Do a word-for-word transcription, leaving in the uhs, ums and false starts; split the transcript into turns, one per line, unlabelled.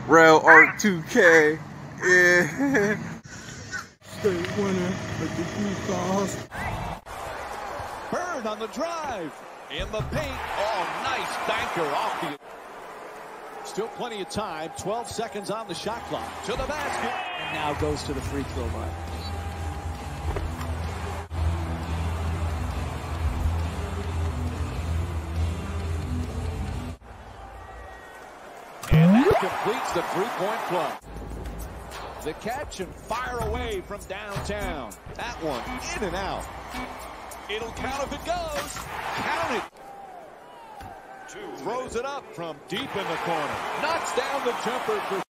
Rail Art two K. Yeah. State winner with the Huskies.
Bird on the drive. In the paint. Oh, nice banker off the... Still plenty of time. twelve seconds on the shot clock. To the basket.
And now goes to the free throw line.
And that completes the three-point play. The catch and fire away from downtown. That one in and out. It'll count if it goes. Count it. Throws it up from deep in the corner. Knocks down the jumper for